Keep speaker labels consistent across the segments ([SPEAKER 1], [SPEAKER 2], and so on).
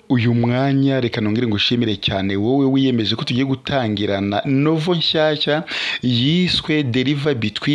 [SPEAKER 1] uyu mwanya reka nongere ngushimire cyane wowe wiyemeje ko tugiye gutangirana novo nshyashya yiswe Deliver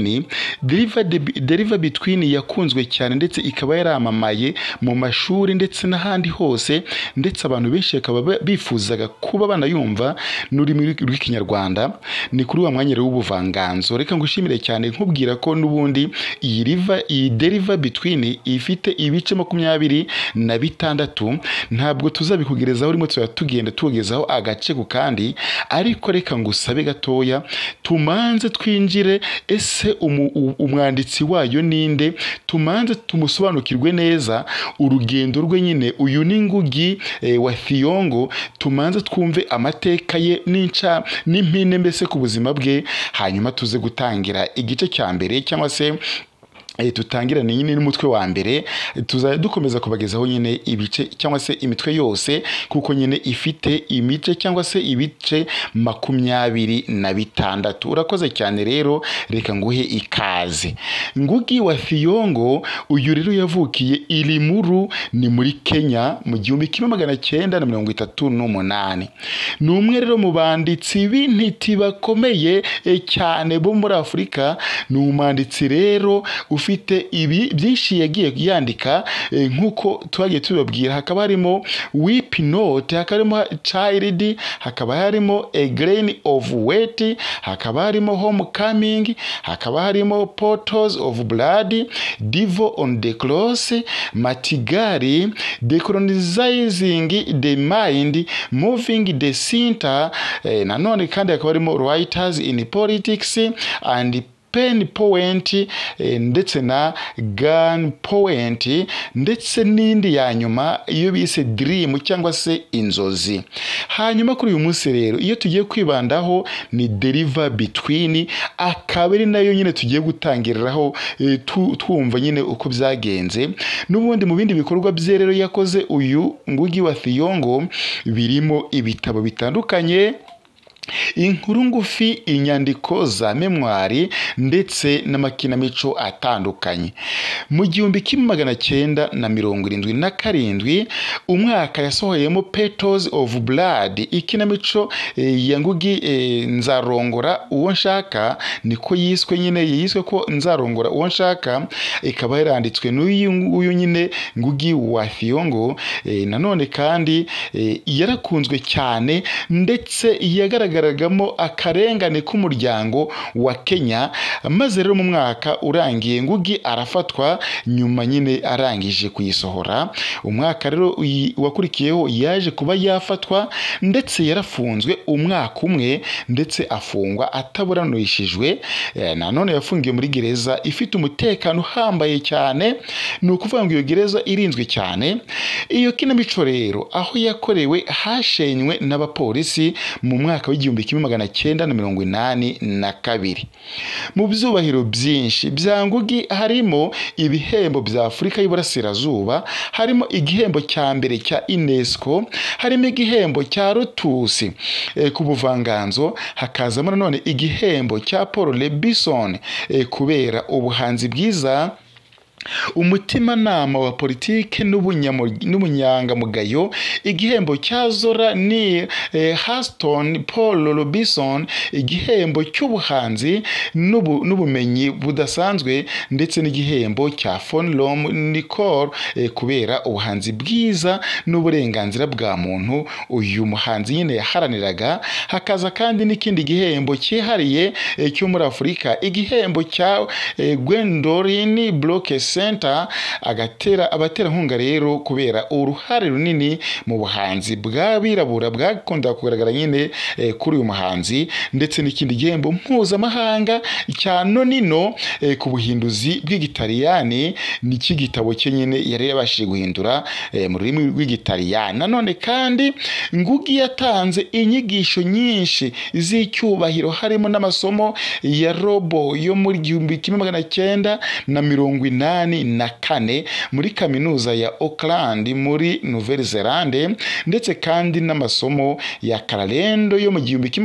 [SPEAKER 1] Between yakunzwe cyane ndetse ikaba yaramamaye mu mashuri ndetse n'ahandi hose ndetse abantu benshi bakaba bifuzaga kuba banayumva n'ururimi rw'ikinyarwanda. Ni kuri wa mwanya w'ubuvanganzo. Reka ngushimire cyane nkubwira ko n'ubundi iyi Deliver Between ifite ibice 26 ntabwo tuzabikugerezaho urimo tugenda tugezaho agace ku kandi, ariko reka ngusabe gatoya tumanze twinjire ese umwanditsi wayo ninde, tumanze tumusobanukirwe neza urugendo rwe nyine. Uyu ni Ngugi wa Thiongo, tumanze twumve amateka ye n'impine mbese ku buzima bwe, hanyuma tuze gutangira igice cya mbere cyangwa se tutangirane nyine n'umutwe wa mbere. Tuzajya dukomeza kubagezaho nyine ibice cyangwa se imitwe yose kuko nyine ifite imice cyangwa se ibice 26. Urakoze cyane rero, reka nguhe ikaze. Ngugi wa Thiongo uyu rero yavukiye Ilimuru ni muri Kenya mu 1938. Ni umwe rero mu banditsi b'intiti bakomeye cyane bo muri Afurika. Ni umwanditsi rero ufite ibi byinshi yagiye yandika nkuko twagiye tubabwira. Hakaba harimo Weep Not, hakaba harimo Child, hakaba harimo A Grain of Wheat, hakaba harimo Homecoming, hakaba harimo Portals of Blood, Devil on the Cross, Matigari, Decolonizing the Mind, Moving the Center. Nanone kandi hakaba harimo Writers in Politics and Pen Point ndetse na Gun Point ndetse n'indi ya nyuma iyo bise Dream cyangwa se inzozi. Hanyuma kuri uyu munsi rero iyo tugiye kwibandaho ni Deliver Between, akaba ari nayo nyine tugiye gutangiriraho twumva nyine uko byagenze. N'ubundi mu bindi bikorwa bye rero yakoze uyu Ngugi wa Thiongo birimo ibitabo bitandukanye, inkuru ngufi, inyandiko za memwari ndetse n'amakinamico atandukanye. Mu 1977 umwaka yasohoyemo Petals of Blood, ikinamico ya Ngugi nzarongora uwo nshaka, niko yiswe nyine, yiswe ko nzarongora uwo nshaka. Ikaba yaranditswe n'uyu nyine Ngugi wa Thiongo. Nanone kandi yarakunzwe cyane ndetse yagaragara garagamo akarengane k'umuryango wa Kenya. Maze rero mu mwaka urangiye Ngugi arafatwa, nyuma nyine arangije kuyisohora. Umwaka rero wakurikiyeho yaje kuba yafatwa ndetse yarafunzwe umwaka umwe ndetse afungwa ataburanishijwe. Nanone yafungiye muri gereza ifite umutekano uhambaye cyane, ni ukuvuga ngo iyo gereza irinzwe cyane. Iyo kinamico rero aho yakorewe hashenywe n'abapolisi mu mwaka wa 1982. Mu byubahiro byinshi bya Ngugi harimo ibihembo bya Afurika y'Iburasirazuba, harimo igihembo cya mbere cya UNESCO, harimo igihembo cya Rutusi ku buvanganzo, hakazamo nanone igihembo cya Paul Lebison kubera ubuhanzi bwiza, umutima nama wa politike n'ubunyangamugayo, igihembo cya Zora ni Haston Paul Robinson, igihembo cy'ubuhanzi n'ubumenyi budasanzwe ndetse n'igihembo cya Fonlom Nicole kubera ubuhanzi bwiza n'uburenganzira bwa muntu uyu muhanzi nyine yaharaniraga. Hakaza kandi n'ikindi gihembo cyihariye cyo muri Afurika, igihembo cya Gwendolyn Bloke Center, abaterankunga rero kubera uruhare runini mu buhanzi bw'abirabura bwakunda kugaragara nyine kuri uyu muhanzi, ndetse n'ikindi gihembo mpuzamahanga cya Nonino ku buhinduzi bw'igitaliyani. Niki gitabo cye nyine yari yabashije guhindura mu rurimi rw'igitaliyani. Nanone kandi Ngugi yatanze inyigisho nyinshi z'icyubahiro, harimo n'amasomo ya robo yo muri 1980 1984 muri kaminuza ya Auckland muri Nouvelle-Zélande, ndetse kandi n'amasomo ya Karalendo yo mu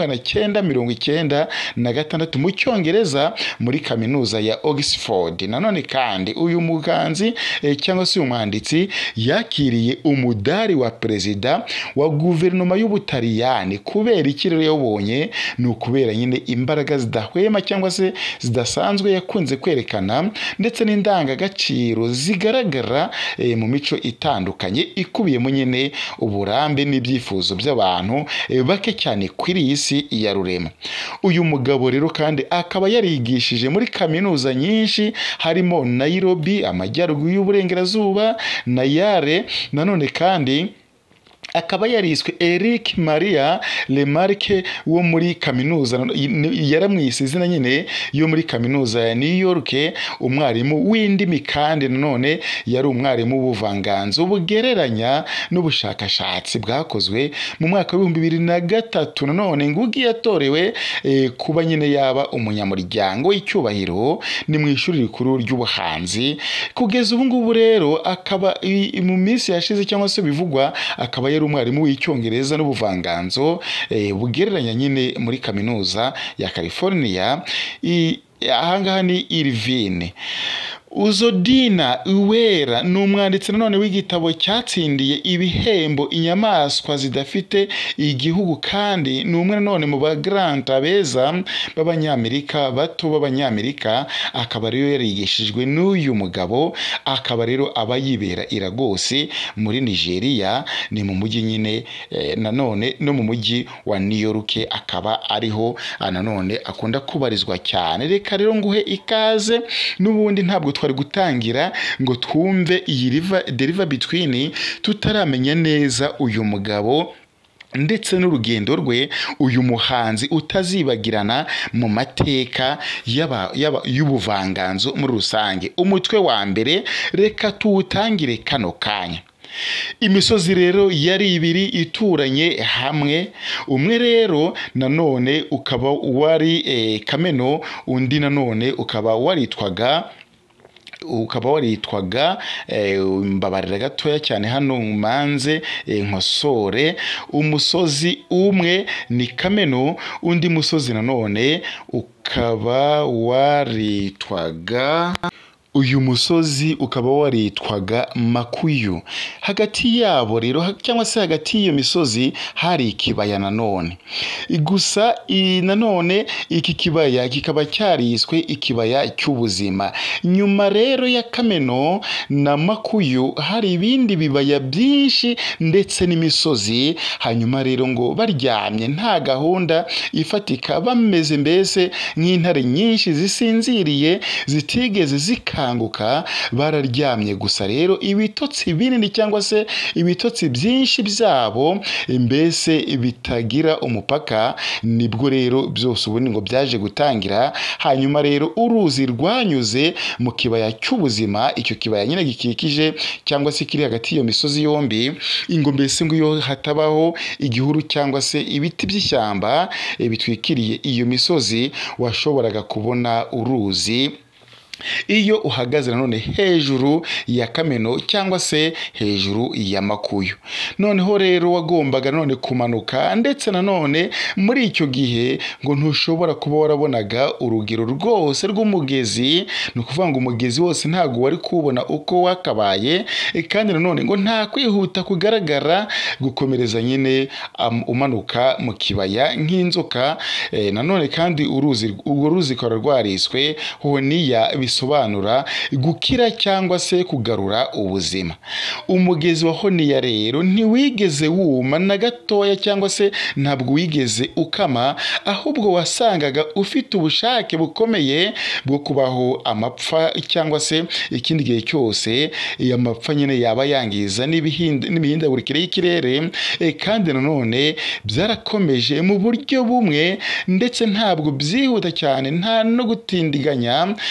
[SPEAKER 1] 1996 mu Cyongereza muri kaminuza ya Oxford. Nanone kandi uyu muganzi cyangwa se umwanditsi yakiriye umudari wa perezida wa guverinoma y'Ubutaliyani. Kubera iki rero yabonye? Ni ukubera nyine imbaraga zidahwema cyangwa se zidasanzwe yakunze kwerekana, ndetse n'indangagaciro zigaragara mu mico itandukanye ikubiyemo nyine uburambe n'ibyifuzo by'abantu bake cyane kuri iyi si ya rurema. Uyu mugabo rero kandi akaba yarigishije muri kaminuza nyinshi harimo Nairobi, amajyaruguru y'uburengerazuba, na Yale. Nanone kandi akaba yariswe Eric Maria Remarque wo muri kaminuza, yaramwise izina nyine yo muri kaminuza ya New York, umwarimu w'indimi kandi nanone yari umwarimu w'ubuvanganzo bugereranya n'ubushakashatsi bwakozwe mu mwaka wa 2003. Nanone Ngugi yatorewe kuba nyine yaba umunyamuryango w'icyubahiro ni mu ishuri rikuru ry'ubuhanzi. Kugeza ubu ngubu rero akaba mu minsi yashize cyangwa se bivugwa akaba yari umwarimu w'icyongereza n'ubuvanganzo bugereranya nyine muri kaminuza ya California. Ahangaha ni Irvine. Uzodina Uwera ni umwanditsi nanone w'igitabo cyatsindiye ibihembo inyamaswa zidafite igihugu, kandi ni umwe nanone mu bagranta beza b'abanyamerika bato b'abanyamerika. Akaba rero yarigishijwe n'uyu mugabo, akaba rero aba yibera i Lagos muri Nigeria, ni mu mujyi nyine nanone no mu mujyi wa New York, akaba ariho nanone akunda kubarizwa cyane. Reka rero nguhe ikaze, n'ubundi ntabwo twari gutangira ngo twumve iyi deriva between tutaramenya neza uyu mugabo ndetse n'urugendo rwe, uyu muhanzi utazibagirana mu mateka y'ubuvanganzo muri rusange. Umutwe wa mbere reka tuwutangire kano kanya. Imisozi rero yari ibiri ituranye hamwe, umwe rero nanone ukaba wari Kameno, undi nanone ukaba waritwaga mbabarira gatoya cyane hano manze nkosore. Umusozi umwe ni Kameno, undi musozi nanone ukaba waritwaga Makuyu. Hagati yabo rero cyangwa se hagati y'iyo misozi hari ikibaya nanone. Gusa nanone iki kibaya kikaba cyariswe ikibaya cy'ubuzima. Nyuma rero ya Kameno na Makuyu hari ibindi bibaya byinshi ndetse n'imisozi. Hanyuma rero ngo baryamye nta gahunda ifatika, bameze mbese nk'intare nyinshi zisinziriye zitigeze zika bararyamye gusa rero ibitotsi binini cyangwa se ibitotsi byinshi byabo mbese bitagira umupaka. Nibwo rero byose ubundi ngo byaje gutangira. Hanyuma rero uruzi rwanyuze mu kibaya cy'ubuzima, icyo kibaya nyine gikikije cyangwa se kiri hagati y'iyo misozi yombi. Ingo mbese ngo iyo hatabaho igihuru cyangwa se ibiti by'ishyamba bitwikiriye iyo misozi, washoboraga kubona uruzi iyo uhagaze nanone hejuru ya Kameno cyangwa se hejuru ya Makuyu. Noneho rero wagombaga nanone kumanuka, ndetse nanone muri icyo gihe ngo ntushobora kuba warabonaga urugero rwose rw'umugezi. Ni ukuvuga ngo umugezi wose ntabwo wari kubona uko wakabaye, kandi nanone ngo nta kwihuta kugaragara gukomereza nyine umanuka mu kibaya nk'inzoka. Nanone kandi urwo ruzi rukaba rwariswe Honiya, bisobanura gukira cyangwa se kugarura ubuzima. Umugezi wa Honiya rero ntiwigeze wuma na gatoya cyangwa se ntabwo wigeze ukama, ahubwo wasangaga ufite ubushake bukomeye bwo kubaho amapfa cyangwa se ikindi gihe cyose amapfa nyine yaba yangiza n'imihindagurikire y'ikirere. Kandi nanone byarakomeje mu buryo bumwe, ndetse ntabwo byihuta cyane, nta no gutindiganya. Abantu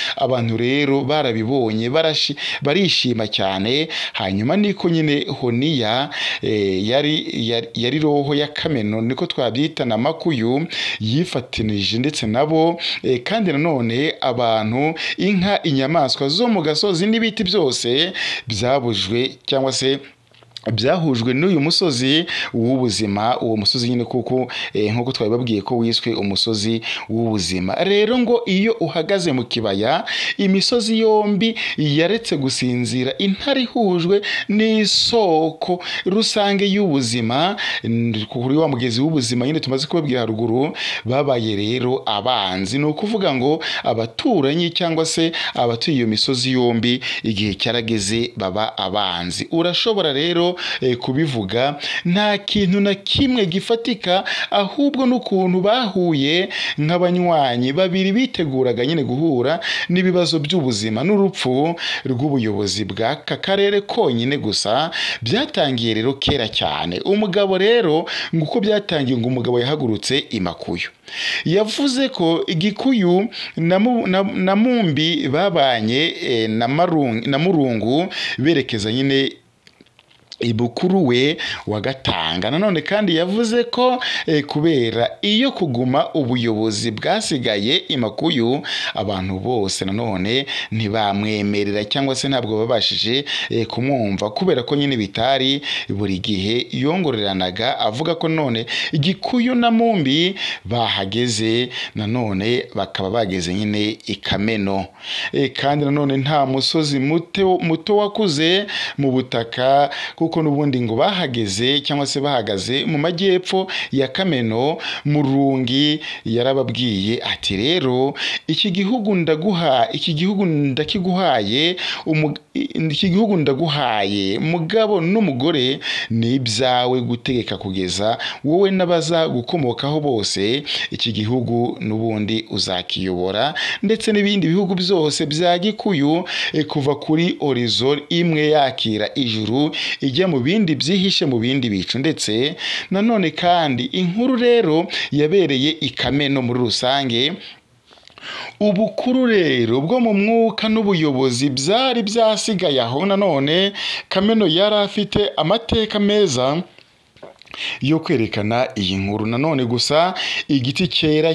[SPEAKER 1] abantu rero barabibonye barishima cyane. Hanyuma niko nyine Honiya yari roho ya kameno, niko twabyita na makuyu, yifatanije ndetse nabo kandi nanone abantu, inka, inyamaswa zo mu gasozi n'ibiti byose byabujwe cyangwa se byahujwe n'uyu musozi w'ubuzima. Uwo musozi nyine kuko nk'uko twabibabwiye ko wiswe umusozi w'ubuzima. Rero ngo iyo uhagaze mu kibaya, imisozi yombi yaretse gusinzira, intare ihujwe n'isoko rusange y'ubuzima, kuri wa mugezi w'ubuzima nyine tumaze kubabwira haruguru, babaye rero abanzi. Ni ukuvuga ngo abaturanyi cyangwa se abatuye iyo misozi yombi igihe cyarageze baba abanzi. Urashobora rero kubivuga, nta kintu na kimwe gifatika, ahubwo n'ukuntu bahuye nk'abanywanyi babiri biteguraga nyine guhura n'ibibazo by'ubuzima n'urupfu rw'ubuyobozi bw'aka karere konyine gusa. Byatangiye rero kera cyane. Umugabo rero nguko byatangiye, ngo umugabo yahagurutse imakuyu, yavuze ko igikuyu na mumbi babanye na murungu berekeza nyine ibukuru we wa Gatanga. Nanone kandi yavuze ko kubera iyo kuguma ubuyobozi bwasigaye imakuyu, abantu bose nanone ntibamwemerera cyangwa se ntabwo babashije kumwumva, kubera ko nyine bitari buri gihe yongoreranaga avuga ko none igikuyu na mumbi bahageze, nanone bakaba bageze nyine ikameno. Kandi nanone nta musozi muto wakuze mu butaka, kuko n'ubundi ngo bahageze cyangwa se bahagaze mu majyepfo ya Kameno. Murungi yarababwiye ati rero iki gihugu ndaguhaye mugabo n'umugore, ni ibyawe gutegeka kugeza wowe n'abaza gukomokaho bose. Iki gihugu n'ubundi uzakiyobora, ndetse n'ibindi bihugu byose bya gikuyu, kuva kuri horizon imwe yakira ijuru ijya mu bindi byihishe mu bindi bicu. Ndetse nanone kandi inkuru rero yabereye ikameno muri rusange. Ubukuru rero bwo mu mwuka n'ubuyobozi byari byasigaye aho. Nanone Kameno yari afite amateka meza yo kwerekana iyi nkuru. Nanone gusa igiti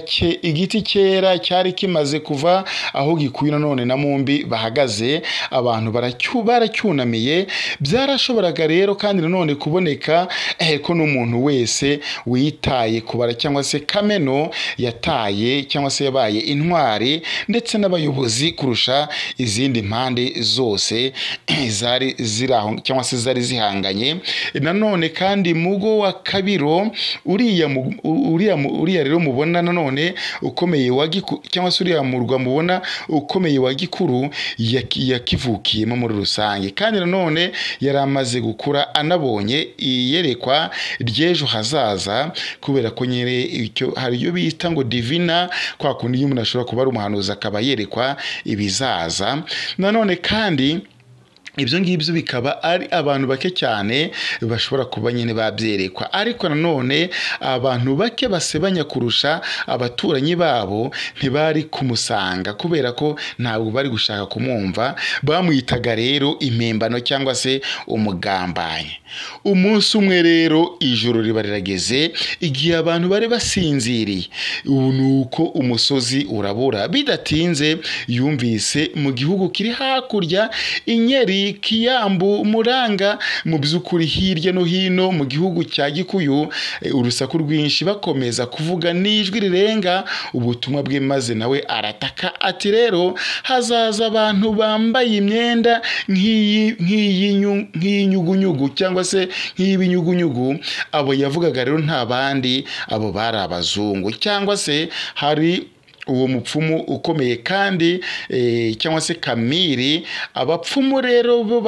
[SPEAKER 1] cyera cyari kimaze kuva aho gikuyu nanone na mumbi bahagaze, abantu baracyunamiye. Byarashoboraga rero kandi nanone kuboneka ko n'umuntu wese witaye kubara cyangwa se Kameno yataye cyangwa se yabaye intwari, ndetse n'abayobozi kurusha izindi mpande zose zari ziraho cyangwa se zari zihanganye. Nanone kandi mugo wa Kabiro, uriya rero mubona nanone ukomeye wa Gikuru, cyangwa se uriya murwa mubona ukomeye wa Gikuru, yakivukiyemo muri rusange. Kandi nanone yari amaze gukura, anabonye iyerekwa ry'ejo hazaza, kubera ko nyere icyo hari iyo bita ngo divina, kwa kundi iyo umuntu ashobora kuba ari umuhanuzi akaba yerekwa ibizaza. Nanone kandi ibyo ngibyo bikaba ari abantu bake cyane bashobora kuba nyine babyerekwa, ariko nanone abantu bake basebanya kurusha abaturanyi babo ntibari kumusanga, kubera ko ntabwo bari gushaka kumwumva. Bamwitaga rero impembano cyangwa se umugambanyi. Umunsi umwe rero ijoro riba rirageze, igihe abantu bari basinziriye, ubu nuko umusozi urabura. Bidatinze yumvise mu gihugu kiri hakurya inyeri, Kiyambu, Muranga, mu by'ukuri hirya no hino mu gihugu cya Gikuyu, urusaku rwinshi bakomeza kuvuga n'ijwi rirenga ubutumwa bwe, maze nawe arataka ati rero hazaza abantu bambaye imyenda nk'iyinyugunyugu cyangwa se nk'ibinyugunyugu. Abo yavugaga rero nta bandi, abo bari abazungu, cyangwa se hari uwo mupfumu ukomeye kandi cyangwa se Kamiri. Abapfumu rero bo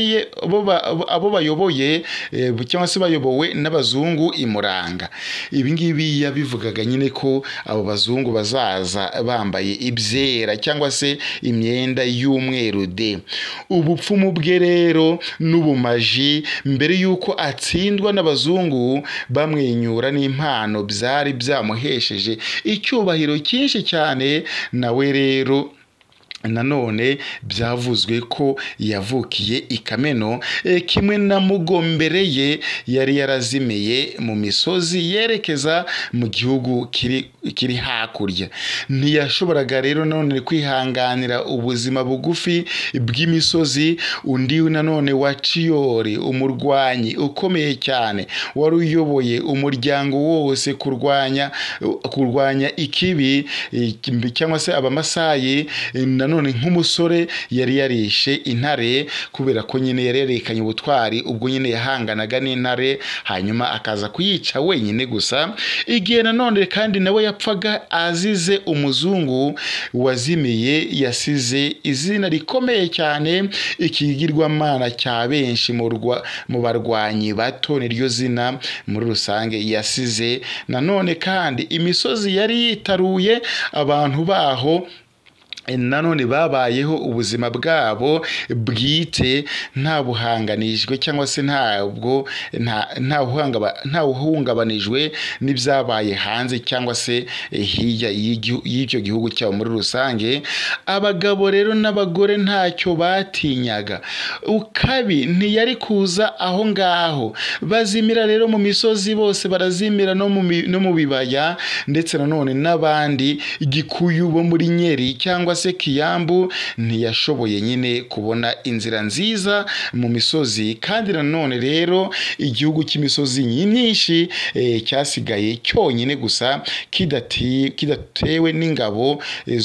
[SPEAKER 1] bayoboye cyangwa se bayobowe n'abazungu imuranga. Ibi ngibi yabivugaga nyine ko abo bazungu bazaza bambaye ibyera cyangwa se imyenda y'umweru de. Ubupfumu bwe rero n'ubumaji, mbere yuko atsindwa n'abazungu bamwenyura n'impano byari byamuhesheje icyubahiro cyinshi cyane, nawe rero nanone byavuzwe ko yavukiye ikameno, kimwe na Mbere ye yari yarazimiye mu misozi yerekeza mu gihugu kiri hakurya. Ntiyashoboraga rero nanone kwihanganira ubuzima bugufi bw'imisozi. Undi nanone wa Ciyori, umurwanyi ukomeye cyane wari uyoboye umuryango wose kurwanya ikibi cyangwa se abamasayi, nanone nk'umusore yari yarishe intare kubera ko nyine yarerekanye ubutwari ubwo nyine yahanganaga n'intare, hanyuma akaza kuyica wenyine gusa. Igihe nanone kandi nawe yapfaga azize umuzungu wazimiye, yasize izina rikomeye cyane, ikigirwamana cya benshi mu barwanyi bato, niryo zina muri rusange yasize. Nanone kandi imisozi yari yitaruye, abantu baho nanone babayeho ubuzima bwabo bwite nta buhanganijwe cyangwa se nta uhungabanijwe n'ibyabaye hanze cyangwa se hirya y'icyo gihugu cyabo muri rusange. Abagabo rero n'abagore ntacyo batinyaga, ukabi ntiyari kuza aho ngaho. Bazimira rero mu misozi, bose barazimira no mu bibaya, ndetse nanone n'abandi Gikuyu bo muri Nyeri cyangwa se Kiyambu ntiyashoboye nyine kubona inzira nziza mu misozi. Kandi nanone rero igihugu cy'imisozi myinshi cyasigaye cyonyine gusa kidatewe n'ingabo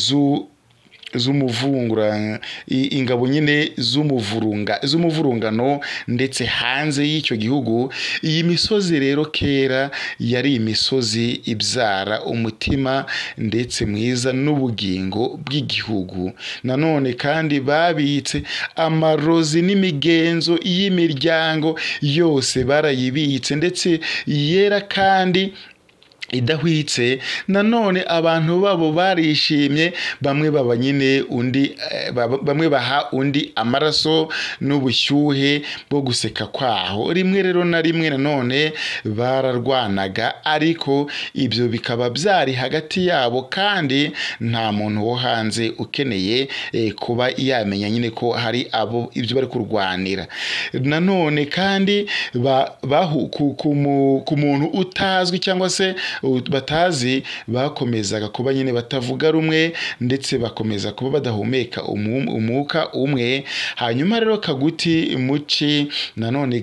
[SPEAKER 1] ingabo nyine z'umuvurungano ndetse hanze y'icyo gihugu. Iyi misozi rero kera yari imisozi ibyara umutima ndetse mwiza n'ubugingo bw'igihugu. Nanone kandi babitse amarozi n'imigenzo y'imiryango yose, barayibitse ndetse yera kandi idahwitse. Nanone abantu babo barishimye, bamwe baha undi amaraso n'ubushyuhe bwo guseka kwaho. Rimwe rero na rimwe nanone bararwanaga, ariko ibyo bikaba byari hagati yabo kandi nta muntu wo hanze ukeneye kuba yamenya nyine ko hari abo ibyo bari kurwanira. Nanone kandi ku muntu utazwi cyangwa se batazi, bakomezaga kuba nyine batavuga rumwe ndetse bakomeza kuba badahumeka umwuka umwe. Hanyuma rero Kaguti Muci nanone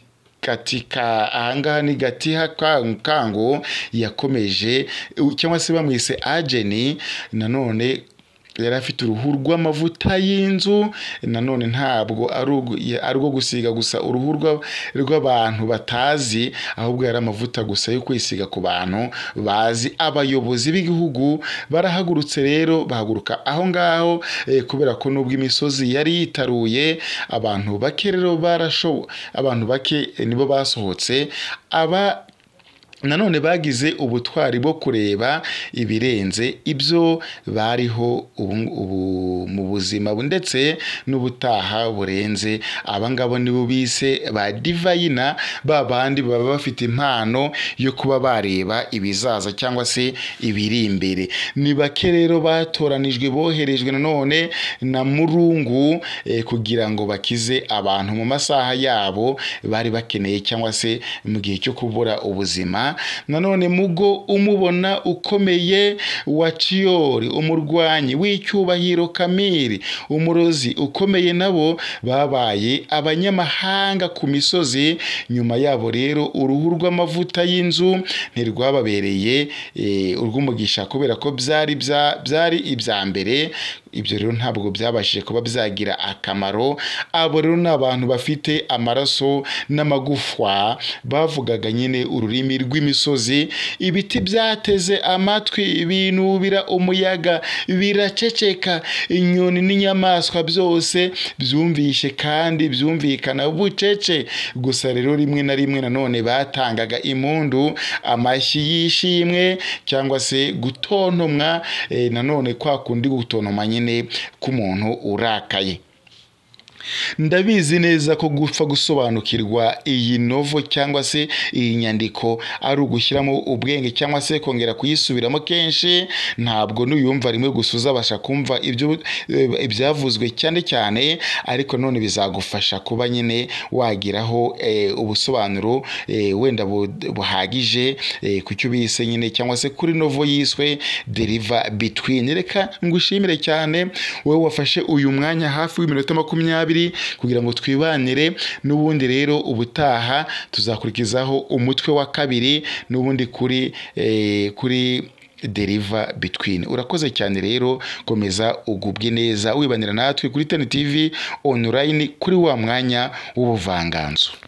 [SPEAKER 1] Gatika ahangaha ni Gatiha Kango yakomeje, cyangwa se bamwise Ageni. Nanone yari afite uruhu rw'amavuta y'inzu, nanone ntabwo ari urwo gusiga gusa uruhu rw'abantu batazi, ahubwo yari amavuta gusa yo kwisiga ku bantu bazi. Abayobozi b'igihugu barahagurutse rero, bahaguruka aho ngaho kubera ko nubwo imisozi yari yitaruye, abantu bake rero abantu bake nibo basohotse. Nanone bagize ubutwari bwo kureba ibirenze ibyo bariho ubu mu buzima ndetse n'ubutaha burenze. Abangabo nibo bise ba divayina, babandi baba bafite impano yo kuba bareba ibizaza cyangwa se ibiri imbere. Ni bake rero batoranijwe, boherejwe nanone na Murungu kugira ngo bakize abantu mu masaha yabo bari bakeneye cyangwa se mu gihe cyo kubura ubuzima. Nanone Mugo umubona ukomeye wa Ciyori, umurwanyi w'icyubahiro Kamiri, umurozi ukomeye, nabo babaye abanyamahanga ku misozi. Nyuma yabo rero uruhu rw'amavuta y'inzu ntirwababereye urw'umugisha kubera ko byari ibya mbere. Ibyo rero ntabwo byabashije kuba byagira akamaro. Abo rero ni abantu bafite amaraso n'amagufwa, bavugaga nyine ururimi rw'imisozi. Ibiti byateze amatwi, binubira umuyaga, biraceceka. Inyoni n'inyamaswa byose byumvishe kandi byumvikana bucece. Gusa rero rimwe na rimwe nanone batangaga impundu, amashyi y'ishimwe cyangwa se gutontomwa, nanone kwa kundi gutontoma nyine k'umuntu urakaye. Ndabizi neza ko gupfa gusobanukirwa iyi novo cyangwa se iyi nyandiko ari ugushyiramo ubwenge cyangwa se kongera kuyisubiramo kenshi, ntabwo nuyumva rimwe gusa uzabasha kumva ibyo ibyavuzwe cyane cyane, ariko none bizagufasha kuba nyine wagiraho ubusobanuro wenda buhagije ku cyo bise nyine cyangwa se kuri novo yiswe deliver between. Reka ngushimire cyane wowe wafashe uyu mwanya hafi w'iminota 20 kugira ngo twibanire, n'ubundi rero ubutaha tuzakurikizaho umutwe wa 2 n'ubundi kuri deliver between. Urakoze cyane rero, komeza ugubwe neza wibanira natwe kuri Ten TV online kuri wa mwanya w'ubuvanganzo.